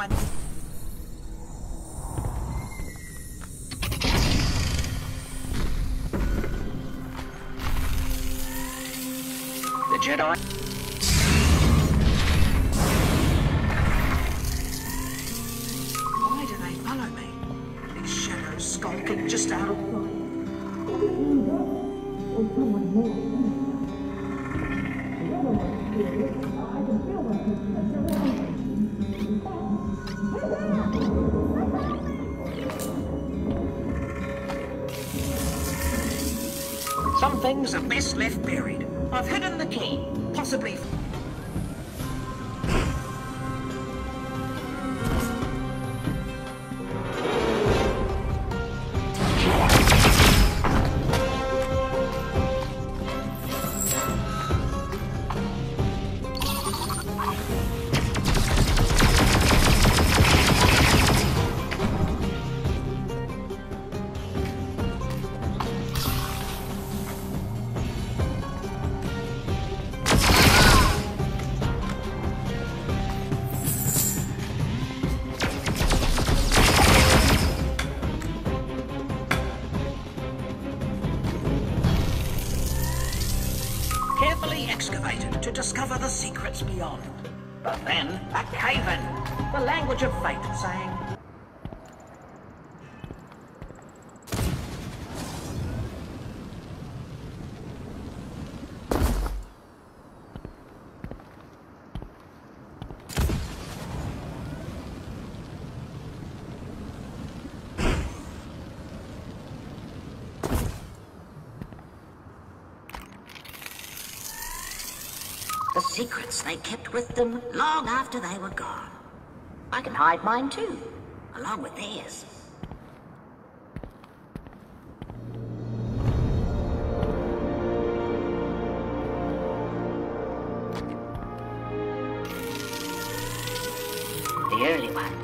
I... The Jedi... Why do they follow me? These shadows skulking just out of sight. Some things are best left buried. I've hidden the key, possibly... carefully excavated to discover the secrets beyond. But then, a cave-in, the language of fate saying... The secrets they kept with them long after they were gone. I can hide mine too, along with theirs. The early ones.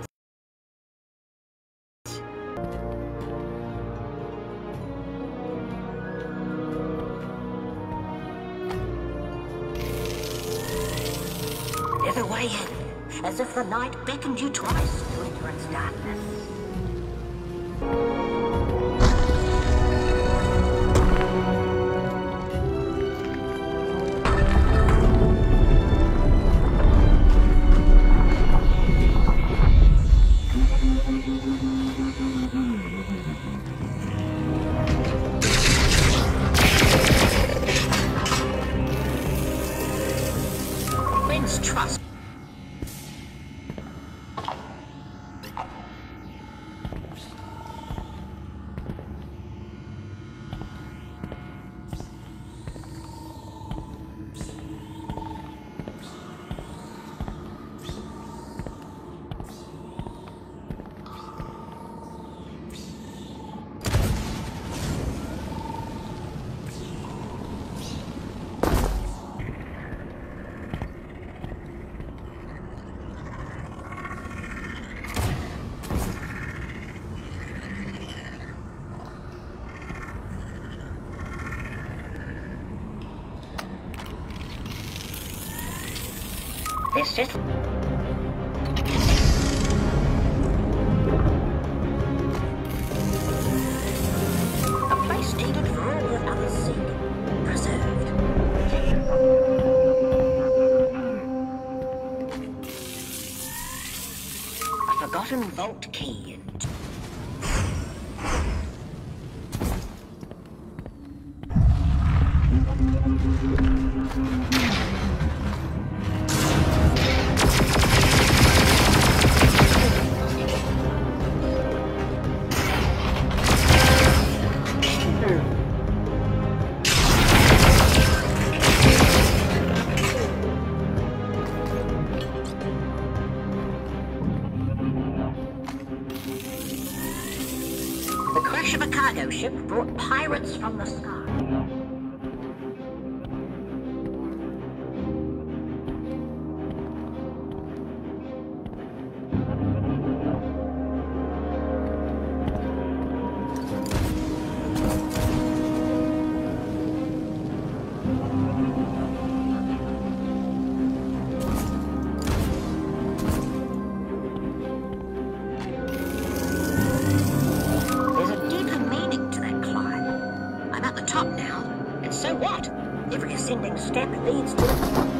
Every way in, as if the night beckoned you twice to enter its darkness. Trust. This is... a place needed for all the others seek. Preserved. A forgotten vault key. The crash of a cargo ship brought pirates from the sky. step leads to...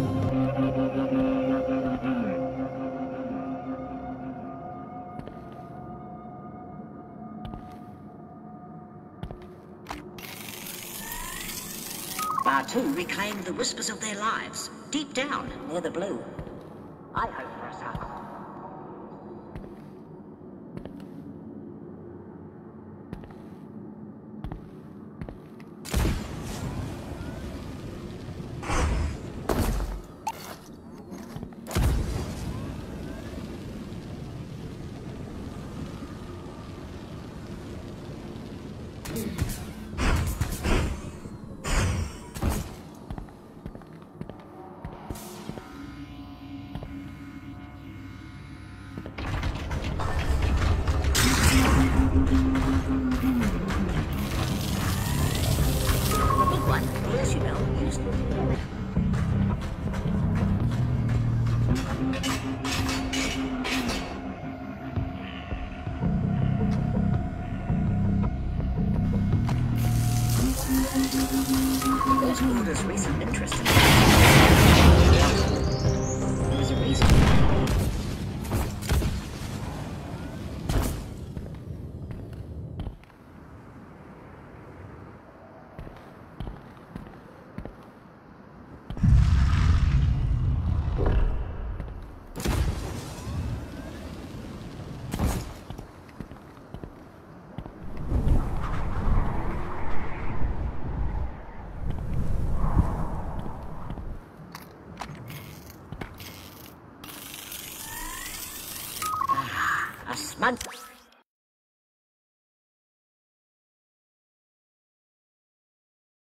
Bartu reclaimed the whispers of their lives, deep down near the blue. I hope for us all. Those orders recent interest in there's a reason. A smudge.